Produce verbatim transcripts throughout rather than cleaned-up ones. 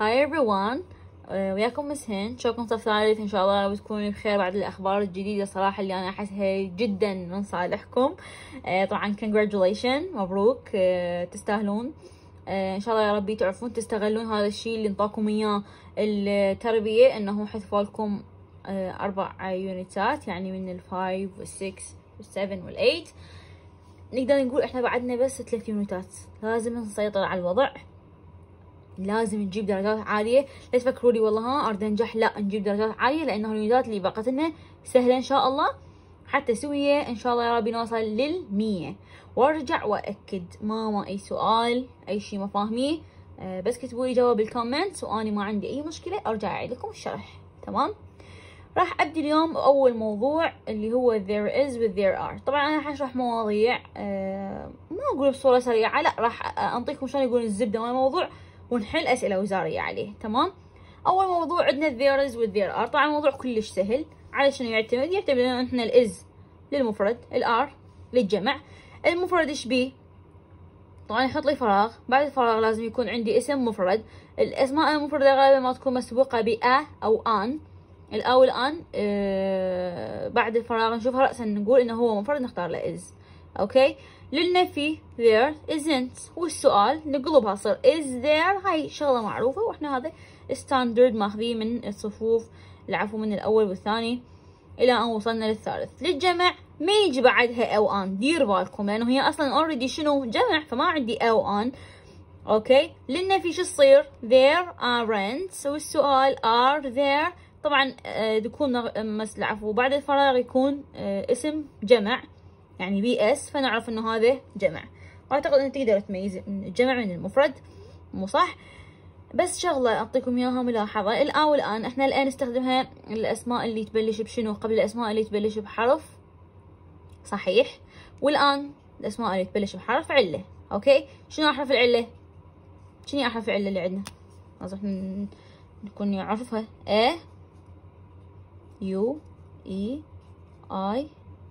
هاي everyone. آه، وياكم مس هند. شلونكم صف ثالث؟ ان شاء الله بتكونوا بخير بعد الاخبار الجديده صراحه اللي انا احسها جدا من صالحكم. آه، طبعا congratulations، مبروك، آه، تستاهلون. آه، ان شاء الله يا ربي تعرفون تستغلون هذا الشيء اللي انطاكم اياه التربيه، انه حذفوا لكم آه، اربع يونتات، يعني من الفايف والسكس والسفن والايت. نقدر نقول احنا بعدنا بس ثلاث يونتات، لازم نسيطر على الوضع، لازم نجيب درجات عالية. لا تفكروا لي والله ها اريد انجح، لا، نجيب درجات عالية لانه اليونتات اللي بقت لنا سهلة ان شاء الله، حتى سوية ان شاء الله يا ربي نوصل للمية. وارجع واكد ماما اي سؤال اي شيء ما فاهميه أه بس كتبوا لي جواب بالكومنتس، واني ما عندي اي مشكلة ارجع اعيد لكم الشرح. تمام. راح ابدي اليوم باول موضوع اللي هو there is with there are. طبعا انا حشرح مواضيع أه ما اقول بصورة سريعة، لا، راح انطيكم شلون يقولون الزبدة من الموضوع ونحل اسئله وزاريه عليه. تمام. اول موضوع عندنا there is with there are. طبعا الموضوع كلش سهل. على شنو يعتمد؟ يعتمد ان احنا الاز للمفرد، الار للجمع. المفرد ايش بيه؟ طبعا يحط لي فراغ، بعد الفراغ لازم يكون عندي اسم مفرد. الاسماء المفردة غالبا ما تكون مسبوقه بأ او ان. الأ والان آه بعد الفراغ نشوفها رأسا نقول انه هو مفرد، نختار له is. اوكي. للنفي there isn't، والسؤال نقلبها تصير is there. هاي شغلة معروفة واحنا هذا ستاندرد ماخذيه من الصفوف، العفو، من الأول والثاني إلى أن وصلنا للثالث. للجمع ما يجي بعدها أو أن، دير بالكم، لأنه هي أصلا already شنو جمع، فما عندي أو أن. أوكي. للنفي شو تصير؟ there aren't، والسؤال are there. طبعا يكون مس العفو بعد الفراغ يكون اسم جمع، يعني بي اس، فنعرف انه هذا جمع. واعتقد ان تقدر تميز الجمع من المفرد، مو صح؟ بس شغله اعطيكم اياها ملاحظه، الآن والان احنا الان نستخدمها الاسماء اللي تبلش بشنو قبل الاسماء اللي تبلش بحرف صحيح، والان الاسماء اللي تبلش بحرف عله. اوكي. شنو احرف العله؟ شنو احرف العله اللي عندنا؟ لازم نكون نعرفها. A U E I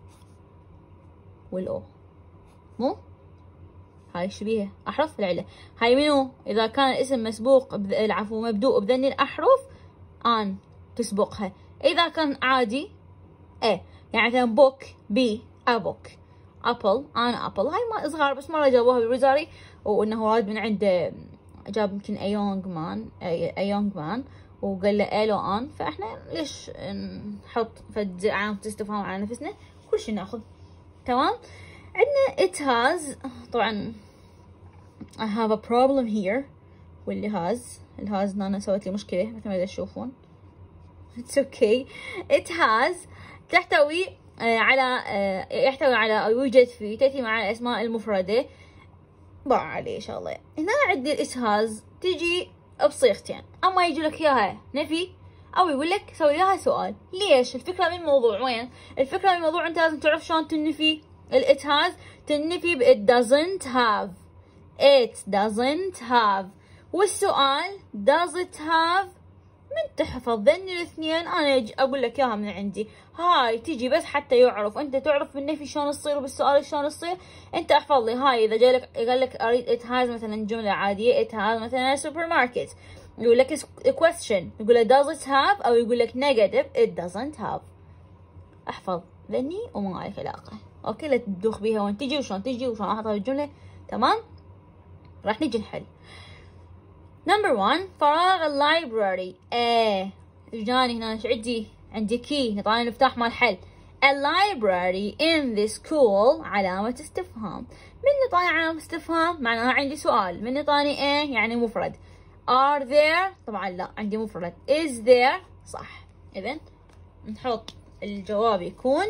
والأو، مو هاي شبيهة أحرف العلة. هاي منو؟ إذا كان الاسم مسبوق العفو مبدوء بذني الأحرف أن تسبقها. إذا كان عادي إيه، يعني مثلا بوك بي أبوك، أبل أنا أبل. هاي ما صغار بس مرة جابوها بالوزاري، وإنه وارد من عنده جاب يمكن a young man a young man وقال له إلو أن، فإحنا ليش نحط فد علامة استفهام على نفسنا؟ كل شي ناخذ. تمام. عندنا it has. طبعا I have a problem here، واللي has الهاز أنا سويت لي مشكلة مثل ما تشوفون. it's okay. it has تحتوي على يحتوي على أو يوجد فيه، تأتي مع الأسماء المفردة. باع عليه إن شاء الله. هنا عندي it has تجي بصيغتين، أما يجي لك إياها نفي أو يقول لك سوي لها سؤال. ليش؟ الفكرة من الموضوع وين؟ الفكرة من الموضوع أنت لازم تعرف شلون تنفي. ال it has تنفي ب it doesn't have. it doesn't have. والسؤال does it have. من تحفظ ذني الاثنين أنا أجي أقول لك إياها من عندي. هاي تيجي بس حتى يعرف أنت تعرف بالنفي شلون تصير وبالسؤال شلون تصير. أنت احفظ لي هاي. إذا جاي لك قال لك أريد it has مثلا جملة عادية، it has مثلا سوبر ماركت، يقول لك question يقول لك does it have، أو يقول لك negative it doesn't have. احفظ ذني وما عليك علاقة. أوكي. لا تدوخ بيها وين تجي وشلون تجي وشلون أحطها بالجملة. تمام. راح نجي نحل. نمبر واحد فراغ اللايبراري. ايه اجاني هنا ايش عندي؟ عندي كي، نطاني المفتاح مال الحل. A library in this school علامة استفهام. من نطاني علامة استفهام معناها عندي سؤال. من نطاني ايه يعني مفرد. Are there طبعا لا، عندي مفرد. Is there صح. اذن نحط الجواب يكون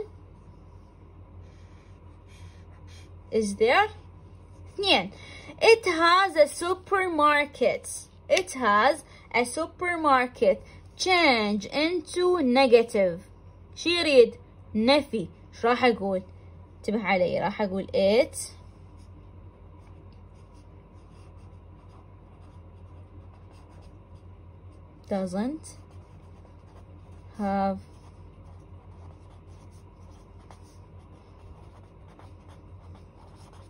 is there. اثنين it has a supermarket. it has a supermarket. change into negative. شي يريد؟ نفي. شو راح اقول؟ انتبه علي، راح اقول it doesn't have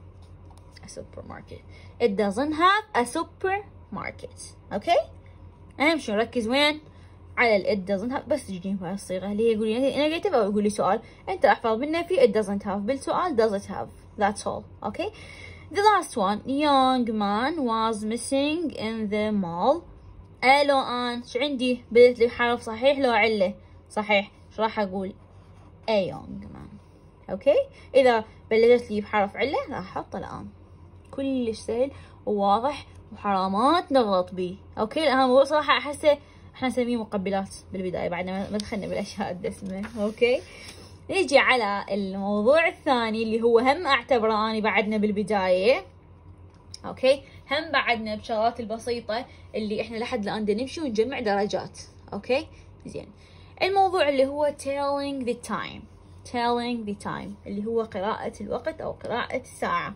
a supermarket. It doesn't have a supermarket. Okay. اهم شيء نركز وين؟ على ال it doesn't have، بس تجيني بهاي الصيغة اللي هي يقول لي negative أو يقول لي سؤال، أنت احفظ بالنفي it doesn't have، بالسؤال does it have. That's all. Okay. The last one. Young man was missing in the mall. أه لو أن شو عندي؟ بدت لي بحرف صحيح لو علة؟ صحيح. شو راح أقول؟ a young man. أوكي. إذا بلشت لي بحرف علة راح أحط الآن. كلش سهل وواضح وحرامات نغلط بيه. أوكي. لأن الموضوع صراحة أحسه احنا نسميه مقبلات بالبداية بعد ما دخلنا بالاشياء الدسمة. اوكي. نيجي على الموضوع الثاني اللي هو هم اعتبره اني بعدنا بالبداية. اوكي. هم بعدنا بشغلات البسيطة اللي احنا لحد الان نمشي ونجمع درجات. اوكي. زين. الموضوع اللي هو telling the time. telling the time اللي هو قراءة الوقت او قراءة الساعة.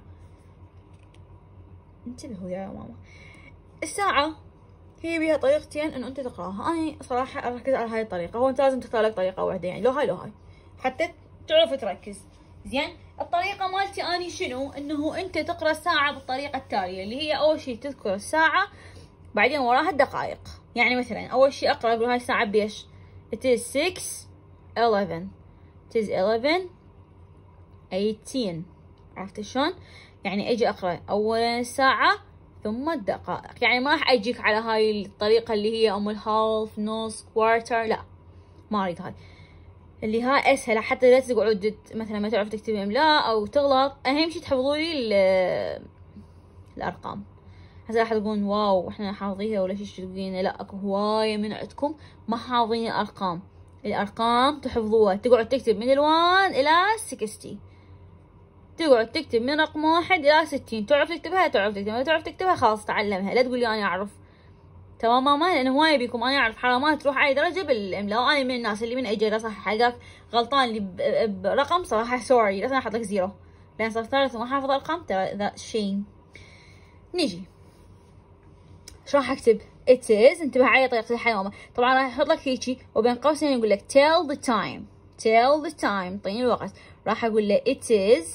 انتبهوا يا ماما. الساعة هي بيها طريقتين انه انت تقراها. انا صراحه اركز على هاي الطريقه. هو انت لازم تختار لك طريقه واحده، يعني لو هاي لو هاي حتى تعرف تركز. زين. الطريقه مالتي اني شنو؟ انه انت تقرا الساعه بالطريقه التاليه اللي هي اول شيء تذكر الساعه بعدين وراها الدقائق. يعني مثلا اول شيء اقرا اقول هاي الساعه بيش؟ it is six eleven it is eleven eighteen. عرفت شلون؟ يعني اجي اقرا اولا الساعه ثم الدقائق. يعني ما راح اجيك على هاي الطريقة اللي هي ام الهالف نص كوارتر، لا ما اريد هاي. اللي هاي اسهل حتى لا تقعد مثلا ما تعرف تكتب املاء او تغلط. اهم شي تحفظوا لي الارقام. هسه راح تقولون واو احنا حافظيها ولا شي تقولين لا اكو هواية من عندكم ما حافظين الارقام. الارقام تحفظوها، تقعد تكتب من الوان الى ستين، تقعد تكتب من رقم واحد إلى ستين. تعرف تكتبها تعرف تكتبها، ما تعرف تكتبها خلاص تعلمها. لا تقول لي أنا أعرف. تمام ماما؟ لأن هواية بيكم أنا أعرف حرامات تروح علي درجة بالإملاء، وأنا من الناس اللي من أجي أصحح حقك غلطان لي برقم صراحة سوري لازم أحط لك زيرو، لأن صرت ثالث وما حافظ أرقام ترى ذا شيم. نيجي شو راح أكتب؟ it is. انتبه علي طريقة الحل ماما. طبعا راح أحط لك هيجي وبين قوسين يقول لك tell the time. tell the time طيني الوقت. راح أقول له it is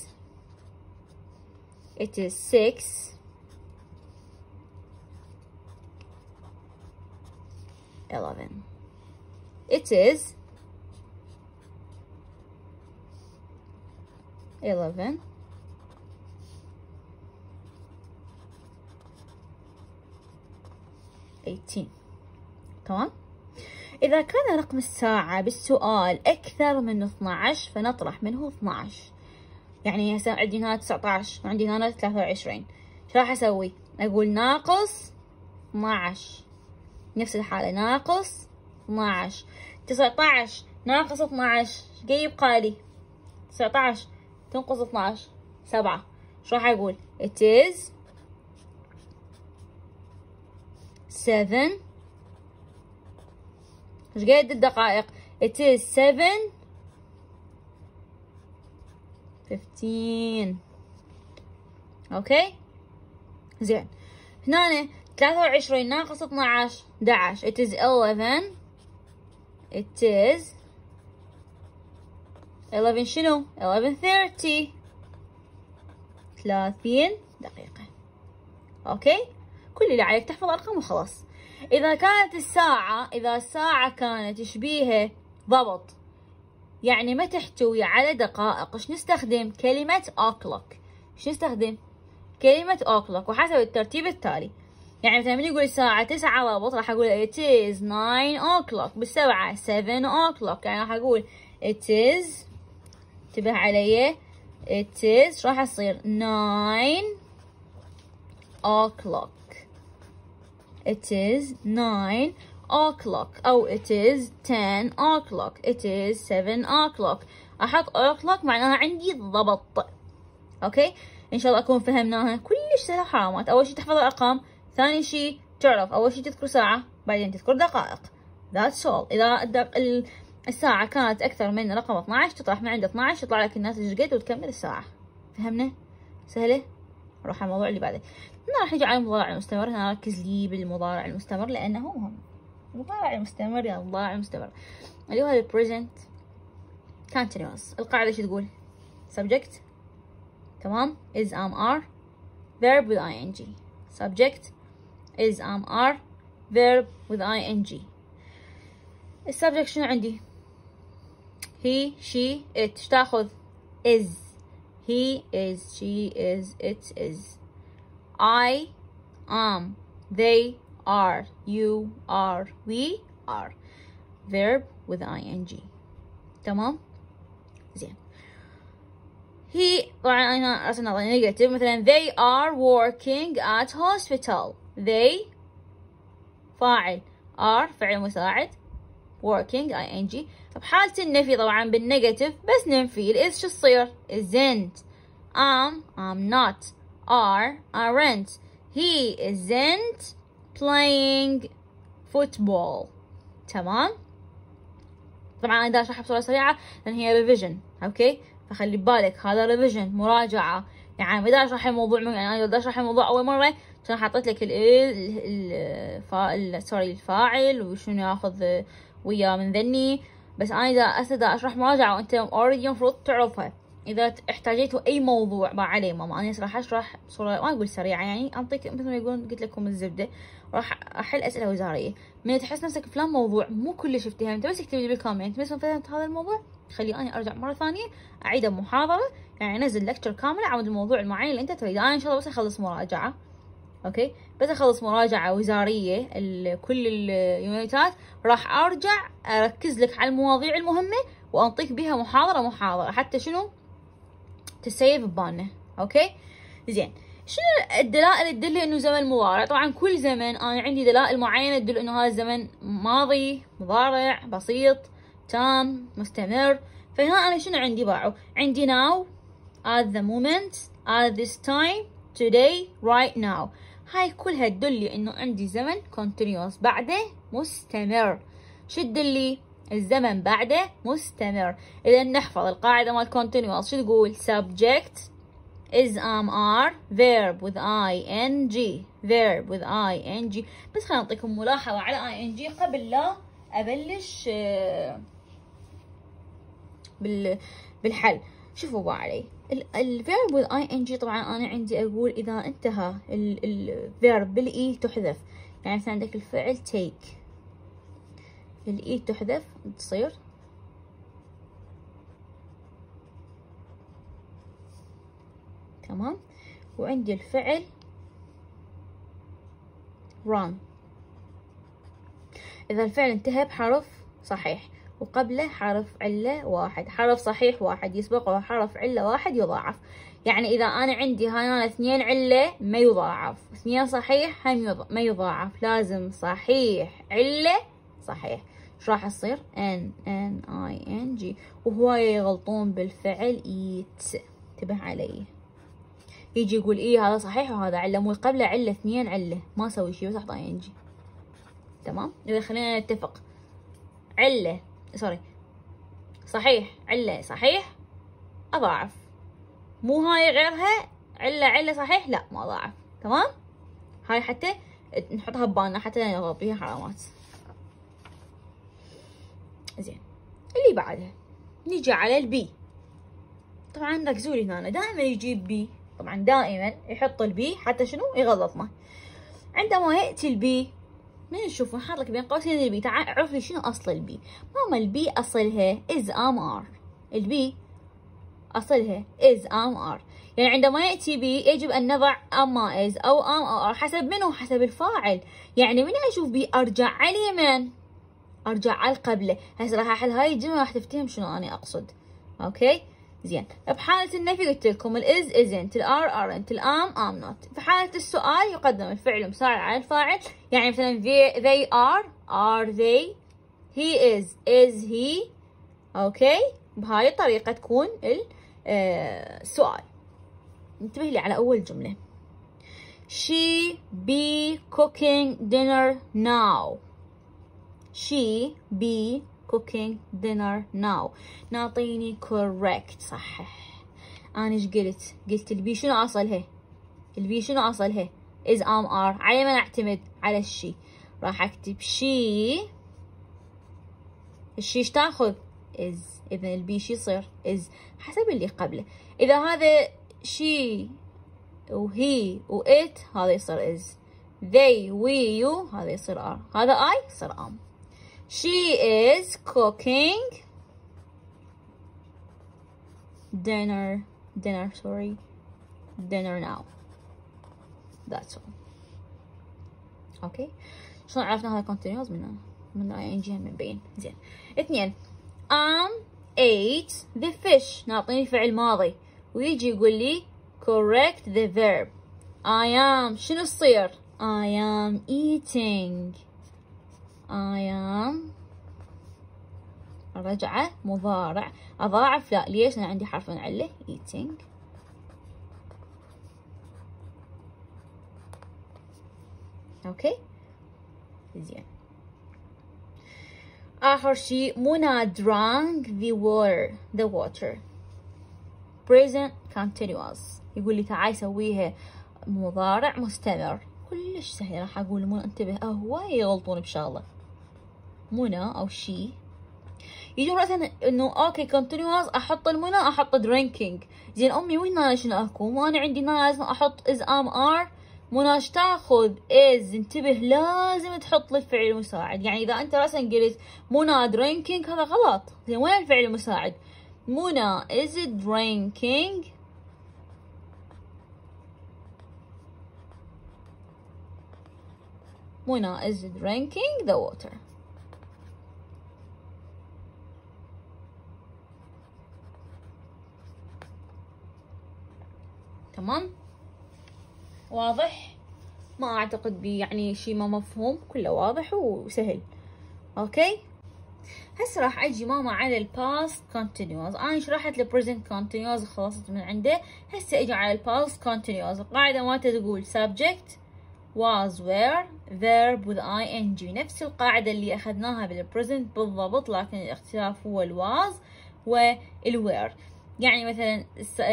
it is six eleven. It is eleven eighteen. تمام. إذا كان رقم الساعة بالسؤال أكثر من اثنعش فنطرح منه اثنعش. يعني هسه عندي هنا تسعطعش وعندي هنا ثلاثة وعشرين. شو راح أسوي؟ أقول ناقص اثنعش. نفس الحالة ناقص اثنعش. تسعطعش ناقص اثنعش قد يبقى لي؟ تسعطعش تنقص اثنعش سبعة. شو راح أقول؟ it is seven. ايش قد الدقائق؟ it is seven fifteen. اوكي زين. هنا ثلاثة وعشرين ناقص اثنعش احدعش. it is eleven. it is eleven شنو؟ eleven thirty. ثلاثين دقيقة. اوكي. كل اللي عليك تحفظ ارقام وخلاص. اذا كانت الساعة اذا الساعة كانت تشبيها ضبط يعني ما تحتوي على دقائق، ايش نستخدم؟ كلمة o'clock. ايش نستخدم؟ كلمة o'clock وحسب الترتيب التالي. يعني مثلا من يقول الساعة تسعة ضبط راح اقول it is nine o'clock. بالسبعة seven o'clock. يعني راح اقول it is انتبه علي it is راح تصير nine o'clock. it is nine o'clock أو it is ten o'clock. it is seven o'clock. أحط o'clock معناها عندي ضبط. أوكي. إن شاء الله أكون فهمناها. كلش سهلة حرامات. أول شي تحفظ الأرقام، ثاني شي تعرف أول شي تذكر ساعة بعدين تذكر دقائق. that's all. إذا الدق... الساعة كانت أكثر من رقم اثنعش تطرح من عند اثنعش يطلع لك الناتج قد وتكمل الساعة. فهمنا؟ سهلة؟ نروح على الموضوع اللي بعده. هنا راح نجي على المضارع المستمر. هنا ركز لي بالمضارع المستمر لأنه مهم. المضارع المستمر يا المضارع المستمر اللي هو ال present continuous. القاعدة شو تقول؟ subject تمام is am are verb with ing. subject is am are verb with ing. السبجكت شنو عندي؟ he she it. ايش تاخذ؟ is. he is she is it is. I am they are you are we are. verb with ing. تمام؟ زين. he طبعا انا رسمنا نيجاتيف، مثلا they are working at hospital. they فاعل، are فعل مساعد، working ing. بحالة النفي طبعا بالنيجاتيف بس ننفي الاس شو تصير؟ isn't. am am not. are aren't. he isn't playing football. تمام؟ طبعا انا دا اشرحها بصورة سريعة لان هي ريفيجن، اوكي؟ فخلي ببالك هذا ريفيجن، مراجعة. يعني بدي اشرح الموضوع، يعني انا بدي اشرح الموضوع اول مرة عشان حطيت لك ال ال سوري الفاعل وشنو ياخذ وياه من ذني، بس انا اذا اسا اشرح مراجعة وانت اوريدي المفروض تعرفها. اذا احتاجيتوا اي موضوع بقى عليه ماما انا راح اشرح بصورة ما اقول سريعة، يعني انطيك مثل ما يقولون قلت لكم الزبدة، راح احل اسئلة وزارية. من تحس نفسك فلان موضوع مو كلش فهمته انت بس اكتب لي بالكومنت بس ما فهمت هذا الموضوع، خلي اني ارجع مرة ثانية اعيده محاضرة، يعني انزل لكتشر كاملة عن الموضوع المعين اللي انت تريده. انا ان شاء الله بس اخلص مراجعة، اوكي؟ بس اخلص مراجعة وزارية كل اليونيتات راح ارجع اركز لك على المواضيع المهمة وانطيك بها محاضرة محاضرة حتى شنو تسيف ببالنا، اوكي؟ زين. شنو الدلائل اللي تدل انه زمن مضارع؟ طبعا كل زمن انا عندي دلائل معينة تدل انه هذا الزمن ماضي، مضارع، بسيط، تام، مستمر. فهنا انا شنو عندي باعوا؟ عندي now، at the moment، at this time، today، right now. هاي كلها تدلي انه عندي زمن continuous بعده مستمر. شو تدلي؟ الزمن بعده مستمر. اذا نحفظ القاعدة مال continuous شو تقول؟ subject is am are verb with ing verb with ing. بس خلينا نعطيكم ملاحظة على ing قبل لا ابلش بال بالحل. شوفوا بقى علي الفيرب with ing. طبعا انا عندي اقول اذا انتهى الفيرب بالاي تحذف، يعني مثلا عندك الفعل take الاي تحذف تصير تمام. وعندي الفعل run اذا الفعل انتهى بحرف صحيح وقبله حرف علة واحد، حرف صحيح واحد يسبقه حرف علة واحد يضاعف. يعني إذا أنا عندي هاي اثنين علة ما يضاعف، اثنين صحيح هم ما يضاعف، لازم صحيح علة صحيح. ايش راح يصير؟ ان ان اي ان جي. وهواية يغلطون بالفعل ايت، انتبه علي. يجي يقول ايه هذا صحيح وهذا علة، مو قبله علة اثنين علة ما اسوي شيء بس احط اي ان جي. تمام؟ إذا خلينا نتفق علة سوري صحيح علة صحيح اضاعف، مو هاي غيرها علة علة صحيح لا ما اضاعف. تمام؟ هاي حتى نحطها ببالنا حتى لا نغلط بيها حرامات. زين اللي بعدها نيجي على البي. طبعا ركزوا لي هنا دائما يجيب بي، طبعا دائما يحط البي حتى شنو يغلطنا. عندما ياتي البي من نشوف نحط لك بين قوسين البي. تعال اعرف لي شنو اصل البي. ماما البي اصلها is am are. البي اصلها is am are، يعني عندما ياتي بي يجب ان نضع اما is او am او are حسب منو؟ حسب الفاعل. يعني من اشوف بي ارجع على اليمين، ارجع على قبله. هسه راح احل هاي الجمله راح تفتهم شنو انا اقصد. اوكي زين. بحالة النفي قلت لكم الاز isn't، الار aren't، الام am not. في حالة السؤال يقدم الفعل مساعد على الفاعل، يعني مثلا they are are they، he is is he. اوكي بهاي الطريقة تكون السؤال. انتبه لي على اول جملة she be cooking dinner now. she be cooking dinner now. نعطيني correct صحح. أنا إيش قلت؟ قلت البي شنو أصلها؟ البي شنو أصلها؟ is am are. على ما نعتمد؟ على الشي. راح أكتب she. الشي إيش تاخذ؟ is. إذا البي شي يصير؟ is حسب اللي قبله. إذا هذا she وهي و it هذا يصير is. they we you هذا يصير are، هذا I يصير am. She is cooking dinner dinner sorry dinner now. That's all. اوكي. شلون عرفنا هذا continuous؟ من من ing مبين. زين. اثنين am ate the fish، نعطيني فعل ماضي ويجي يقول لي correct the verb. I am شنو يصير؟ I am eating. I am رجعة مضارع أضاعف لا، ليش؟ أنا عندي حرف علة eating. أوكي زين. آخر شيء منى drank the water the water present continuous. يقول لي تعالي سويها مضارع مستمر. كلش سهل. راح أقول منى انتبه هواي يغلطون بشغلة. منى أو شي يجون مثلا انه اوكي continuous احط المنى احط drinking. زين امي وين انا شنو اكون؟ وانا عندي هنا لازم احط is am are. منى ايش تاخذ؟ is. انتبه لازم تحط لي الفعل المساعد. يعني اذا انت راسا قلت منى drinking هذا غلط. زين وين الفعل المساعد؟ منى is drinking منى is drinking the water. تمام؟ واضح؟ ما اعتقد بي يعني شي ما مفهوم، كله واضح وسهل. اوكي؟ هسه راح اجي ماما على الباست كونتينيوس. انا شرحت البريزنت كونتينيوس خلصت من عنده. هسه اجي على الباست كونتينيوس. القاعدة مالته تقول subject was were verb with ing. نفس القاعدة اللي اخذناها بالبريزنت بالضبط، لكن الاختلاف هو الواز والوير. يعني مثلا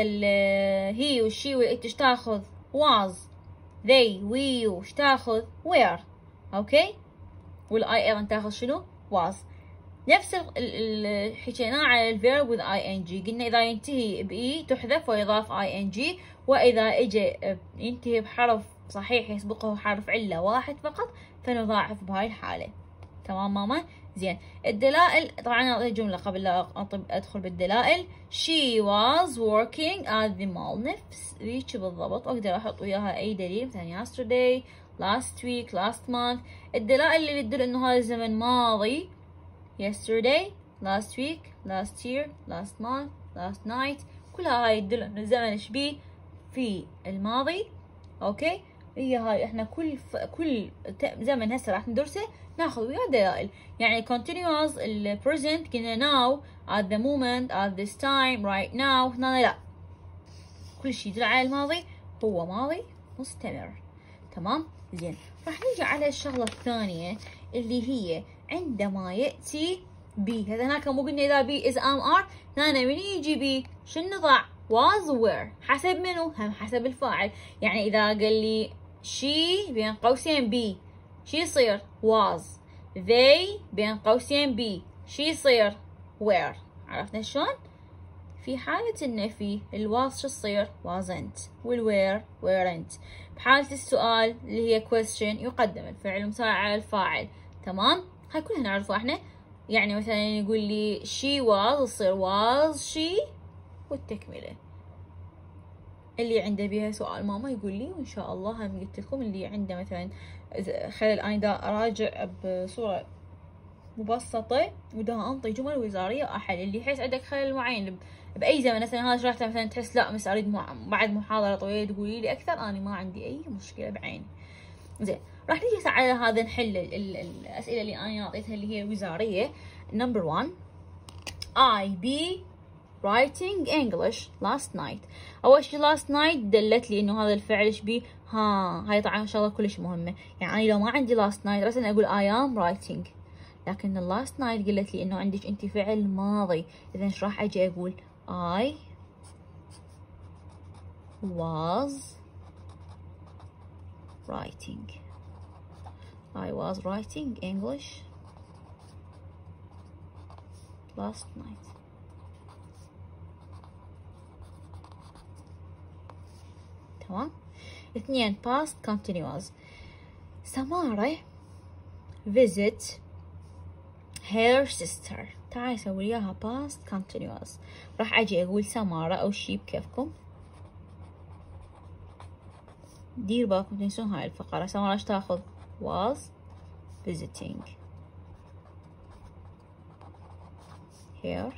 هي والشي والإت ايش تاخذ؟ was. they we you ايش تاخذ؟ were. اوكي؟ والاي ايضا تاخذ شنو؟ was. نفس اللي حكيناه على الفيرب with ing. قلنا اذا ينتهي باي تحذف ويضاف ing، واذا اجى ينتهي بحرف صحيح يسبقه حرف عله واحد فقط فنضاعف بهاي الحاله. تمام ماما؟ زين. الدلائل طبعا اعطي جمله قبل لا ادخل بالدلائل. she was working at the mall. نفس ذيك بالضبط. اقدر احط وياها اي دليل مثلا yesterday last week last month. الدلائل اللي تدل انه هذا الزمن ماضي yesterday last week last year last month last night كلها هاي تدل انه الزمن ايش بيه في الماضي. اوكي؟ هي هاي احنا كل ف... كل زمن هسه راح ندرسه ناخذ وياه دلائل. يعني continuous ال present قلنا now at the moment at this time right now. هنا لا، كل شيء يدل على الماضي هو ماضي مستمر. تمام؟ زين. راح نيجي على الشغلة الثانية اللي هي عندما يأتي بي. هذا هناك مو قلنا إذا بي is am are. هنا من يجي بي شنو نضع؟ was were. حسب منو؟ هم حسب الفاعل. يعني إذا قال لي she بين قوسين بي شي يصير was. they بين قوسين بي شي يصير were. عرفنا شلون؟ في حالة النفي الواز شو يصير؟ wasn't. والوير weren't. بحالة السؤال اللي هي question يقدم الفعل المساعد على الفاعل. تمام؟ هاي كلها نعرفها احنا. يعني مثلا يقول لي she was يصير was she والتكملة. اللي عنده بيها سؤال ماما يقول لي، وان شاء الله هم قلت لكم اللي عنده مثلا خلال انا دا اراجع بصورة مبسطة ودا انطي جمل وزارية احل. اللي يحس عندك خلل معين باي زمن مثلا هذا شرحته مثلا تحس لا مس اريد مع... بعد محاضرة طويلة تقولي لي اكثر، انا ما عندي اي مشكلة بعيني. زين راح نيجي على هذا نحل ال ال الاسئلة اللي انا اعطيتها اللي هي وزارية. نمبر واحد I be writing English last night. أول شي last night دلت لي إنه هذا الفعل إيش بيه؟ ها هاي طبعا شغلة كلش مهمة. يعني أنا لو ما عندي last night راسا أقول I am writing، لكن ال last night قلت لي إنه عندك أنت فعل ماضي. إذا إيش راح أجي أقول؟ I was writing. I was writing English last night. تمام. اثنين past continuous. سمارة visit her sister. تعالي أسوي إياها past continuous. راح أجي أقول سمارة أو شي بكيفكم. دير بالكم تنسون هاي الفقرة. سمارة ايش تاخذ؟ was visiting her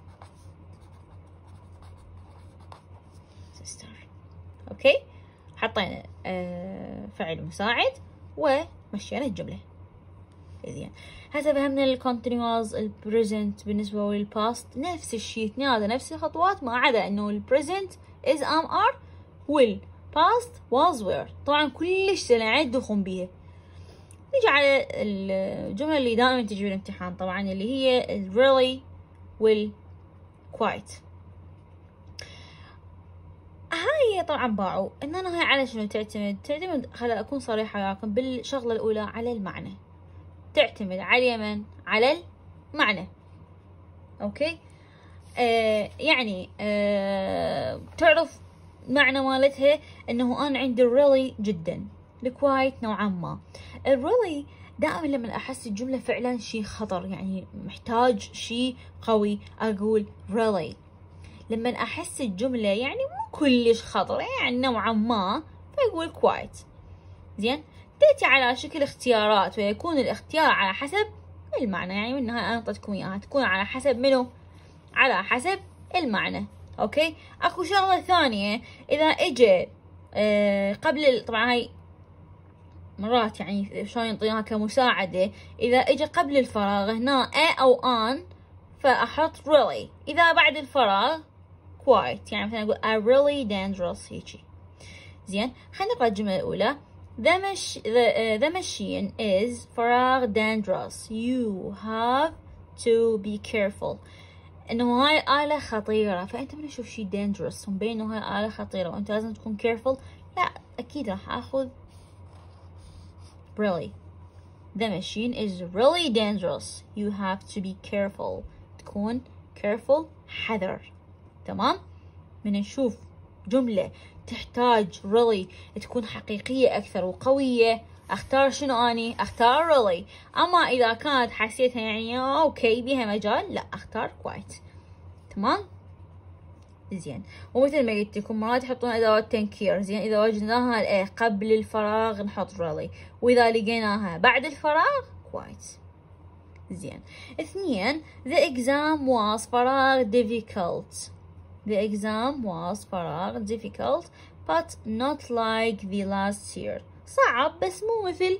sister. اوكي، حطينا آه فعل مساعد ومشينا الجملة. زين، هسه فهمنا الكونتينيوس البريزنت بالنسبة للباست نفس الشيء، اثنين نفس الخطوات ما عدا انه البريزنت is am are والباست was were. طبعا كلش سهلة يعني تدخون بيها. نيجي على الجملة اللي دائما تجي بالامتحان طبعا اللي هي really وال quite. هاي طبعا باعوا ان انا هاي على شنو تعتمد؟ تعتمد، خليني اكون صريحة وياكم بالشغلة الاولى على المعنى. تعتمد على اليمن على المعنى. اوكي، آه يعني آه تعرف معنى مالتها انه انا عندي really جدا، الكوايت نوعا ما. الريلي دائما لما احس الجمله فعلا شيء خطر، يعني محتاج شيء قوي، اقول really. لما احس الجمله يعني مو كلش خطر يعني نوعا ما، فاقول quite. زين، تأتي على شكل اختيارات، ويكون الاختيار على حسب المعنى. يعني من هاي انا اعطيتكم اياها تكون على حسب منو؟ على حسب المعنى. اوكي، اكو شغله ثانيه اذا اجى آه قبل، طبعا هاي مرات يعني شلون ينطيناها كمساعدة. إذا إجا قبل الفراغ هنا a أو an فأحط really. إذا بعد الفراغ quite، يعني مثلا أقول a really dangerous هيجي. زين، خلينا نقرأ الجملة الأولى. The, mach the, uh, the machine is فراغ dangerous. You have to be careful. إنه هاي آلة خطيرة، فأنت من تشوف شي dangerous مبين إنه هاي آلة خطيرة وأنت لازم تكون careful. لا، أكيد راح آخذ really. The machine is really dangerous. You have to be careful. تكون careful حذر. تمام؟ من نشوف جملة تحتاج really تكون حقيقية أكثر وقوية، أختار شنو أني؟ أختار really. أما إذا كانت حسيتها يعني أوكي بيها مجال، لا أختار quite. تمام؟ زين، ومثل ما قلت لكم مرات يحطون ادوات تنكير. زين، اذا وجدناها الايه قبل الفراغ نحط really، واذا لقيناها بعد الفراغ quite. زين، اثنين the exam was فراغ difficult. the exam was فراغ difficult but not like the last year. صعب بس مو مثل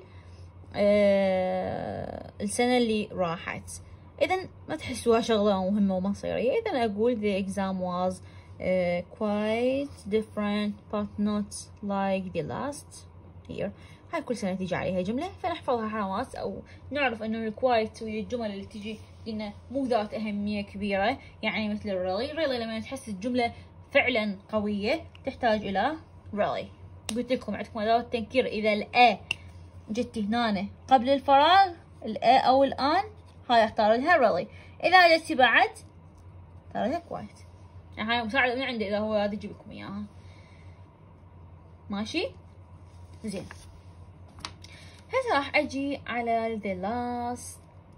آه السنة اللي راحت. إذا ما تحسوها شغلة مهمة ومصيرية. إذا أقول the exam was uh, quite different but not like the last year. هاي كل سنة تيجي عليها جملة فنحفظها حرامات، أو نعرف إنه الكوايت وهي الجمل اللي تيجي لنا مو ذات أهمية كبيرة. يعني مثل الريلي. ريلي لما تحس الجملة فعلا قوية تحتاج إلى ريلي. قلت لكم عندكم أدوات تنكير. إذا الأ جت هنا قبل الفراغ الأ أو الآن، هاي اختار لها really. اذا جت بعد اختار لها quite. يعني هاي مساعدة من عندي اذا هو هذا يجيب لكم اياها. ماشي؟ زين، هسه راح اجي على the last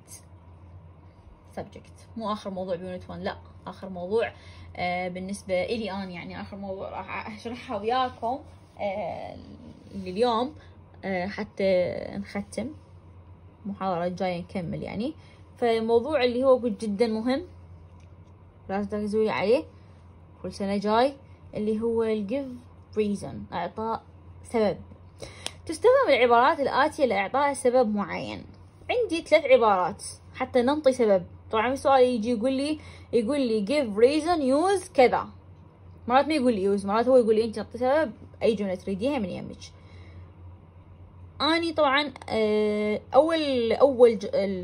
subject. مو اخر موضوع بيونت واحد، لا اخر موضوع آه بالنسبة الي انا، يعني اخر موضوع راح اشرحها وياكم آه اليوم آه حتى نختم المحاضرة الجاية نكمل يعني. فالموضوع اللي هو جدا مهم لازم تركزوا عليه كل سنة جاي، اللي هو ال give reason، إعطاء سبب. تستخدم العبارات الآتية لإعطاء سبب معين. عندي ثلاث عبارات حتى ننطي سبب. طبعا في سؤال يجي يقول لي يقول لي give reason use كذا، مرات ما يقول لي use، مرات هو يقول لي أنت نعطي سبب أي جملة تريديها من يمك. أني طبعا أول أول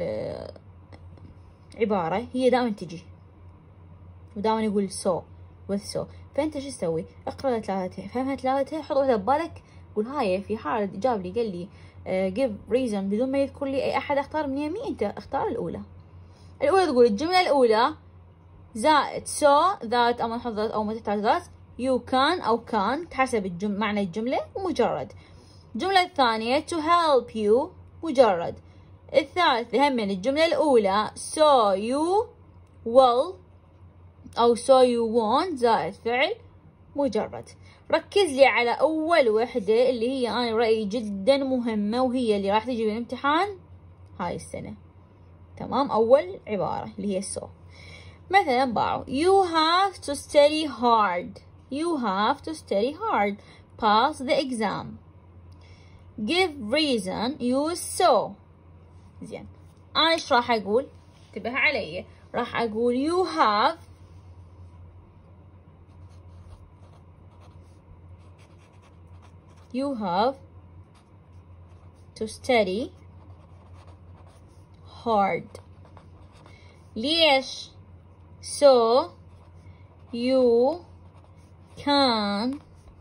عبارة هي دائما تجي ودائما يقول so with so. فأنت شو تسوي؟ اقرأ ثلاثة، فهمها ثلاثة، حط واحدة ببالك، قول هاي في حالة جاب لي قال لي uh, give reason بدون ما يذكر لي أي أحد أختار من يمي، أنت اختار الأولى. الأولى تقول الجملة الأولى زائد so that، أو ما نحط ذات أو ما تحتاج ذات، you can أو can حسب الجم... معنى الجملة ومجرد. الجملة الثانية to help you مجرد. الثالثة هم من الجملة الأولى so you will أو so you won't زائد فعل مجرد. ركز لي على أول وحدة اللي هي أنا رأيي جدا مهمة وهي اللي راح تجي بالامتحان هاي السنة. تمام. أول عبارة اللي هي so. مثلا باعوا you have to study hard. You have to study hard. Pass the exam. Give reason use so. زين. أنا إيش راح أقول؟ انتبه علي. راح أقول you have you have to study hard. ليش؟ so you can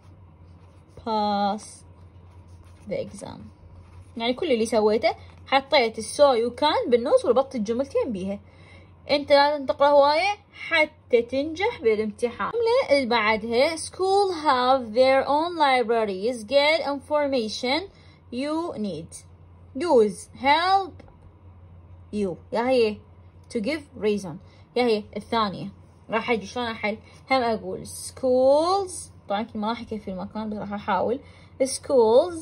pass the exam. يعني كل اللي سويته حطيت السو يو كان بالنص وربطت الجملتين بيها. انت لازم تقرا هواية حتى تنجح بالامتحان. الجملة اللي بعدها school have their own libraries. Get information you need. use help you. يا هي to give reason. يا هي الثانية راح اجي شلون احل؟ هم اقول schools. طبعا ما راح يكفي المكان بس راح احاول. schools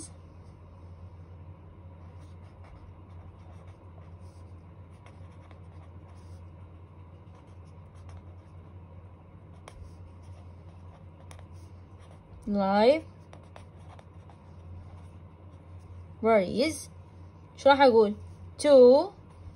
libraries. شو راح اقول؟ to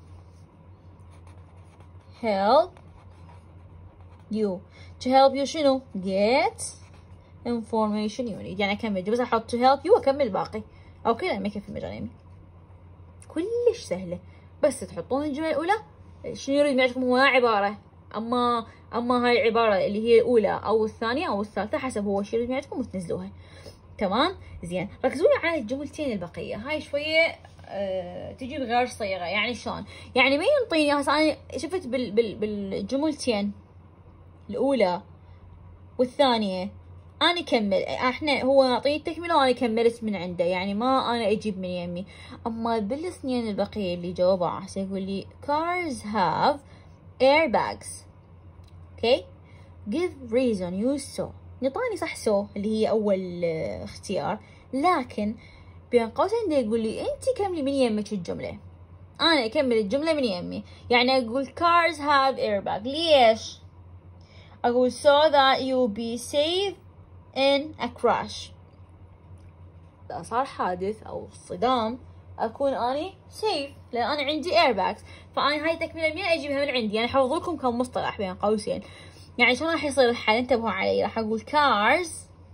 help you. to help you شنو؟ get information you need. يعني اكمل بس احط to help you واكمل الباقي. اوكي لا ما يكفي المجال يمي. كلش سهلة. بس تحطون الجملة الأولى شنو يريد معكم هو عبارة. اما اما هاي العبارة اللي هي الأولى أو الثانية أو الثالثة حسب هو شو يريد معكم وتنزلوها. تمام؟ زين. ركزوا لي على الجملتين البقية. هاي شوية أه تجي بغير صيغة. يعني شلون؟ يعني ما ينطيني هسه أنا شفت بال بال بالجملتين الأولى والثانية أنا كمل. احنا هو يعطيني التكملة وأنا كملت من عنده. يعني ما أنا أجيب من يمي. أما بالاثنين البقية اللي جاوبوا عسى يقول لي cars have airbags. اوكي. give reason use so. نطاني صح so اللي هي أول اختيار. لكن بين قوسين ده يقول لي أنت كملي من يمك الجملة. أنا أكمل الجملة من يمي. يعني أقول cars have airbag. ليش؟ أقول so that you be safe in a crash. إذا صار حادث أو صدام أكون أني safe لأن أنا عندي airbags. فأنا هاي تكملة منين أجيبها من عندي. يعني حفظ لكم كم مصطلح بين قوسين. يعني شلون راح يصير الحل؟ انتبهوا علي. راح أقول cars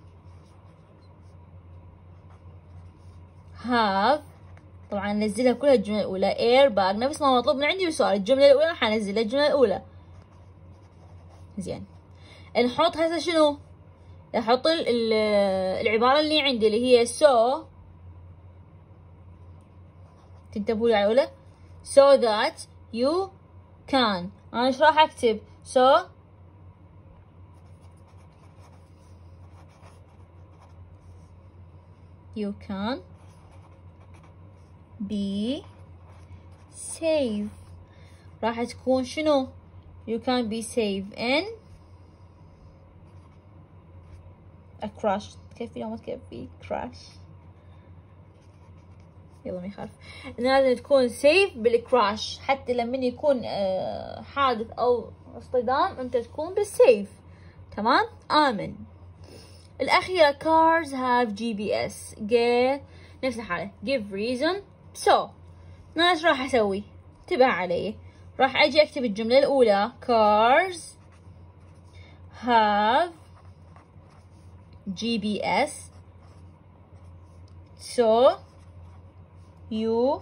have. طبعا ننزلها كلها الجملة الأولى airbag نفس ما مطلوب من عندي بالسؤال. الجملة الأولى راح أنزلها الجملة الأولى. زين. نحط هسه شنو؟ احط العبارة اللي عندي اللي هي so. تنتبهوا لي على الأولى so that you can. أنا ايش راح أكتب؟ so you can be safe. راح تكون شنو؟ you can be safe in a crash. تكفي لو ما تكفي crash يلا ما يخالف. لازم تكون safe بالكراش. حتى لما يكون حادث أو اصطدام أنت تكون بالسيف. تمام؟ آمن. الأخيرة cars have جي بي إس. get نفس الحالة give reason so. أنا إيش راح أسوي؟ انتبه علي. راح أجي أكتب الجملة الأولى cars have جي بي إس so you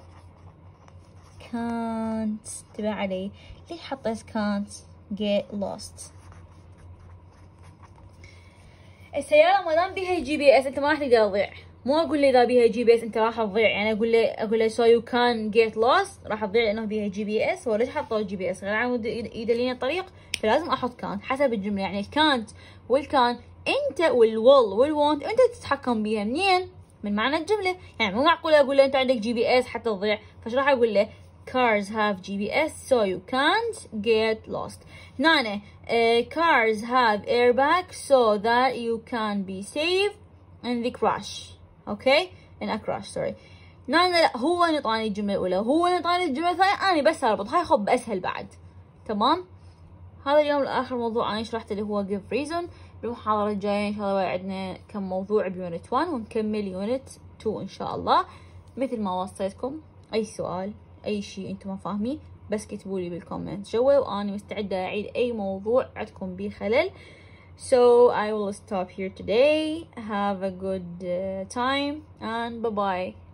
can't. انتبه علي. ليش حطيت can't get lost؟ السيارة ما دام بيها جي بي اس انت ما راح تقدر تضيع. مو اقول له اذا بيها جي بي اس انت راح تضيع. يعني اقول له اقول له so you can get lost راح تضيع لانه بيها جي بي اس. وليش حطوا جي بي اس؟ غير عن يدلين الطريق فلازم احط كانت حسب الجملة. يعني الكانت والكان انت والول والوونت انت تتحكم بيها. منين؟ من معنى الجملة. يعني مو معقول أقول له أنت عندك جي بي إس حتى تضيع، فش راح أقول له cars have جي بي إس so you can't get lost. هنا uh, cars have airbag so that you can be safe in the crash. okay in a crash sorry. هنا لا هو نطاني الجملة الأولى، هو نطاني الجملة الثانية، أنا بس أربط هاي خب أسهل بعد. تمام. هذا اليوم لآخر موضوع أنا شرحته اللي هو give reason. بالمحاضرة الجاية إن شاء الله عندنا كم موضوع بيونت واحد ونكمل يونت اثنين إن شاء الله. مثل ما وصيتكم أي سؤال أي شيء أنتم ما فاهمين بس كتبوا لي بالكومنت جوا، وأنا مستعدة أعيد أي موضوع عندكم بيه خلل. So I will stop here today. Have a good uh, time and bye bye.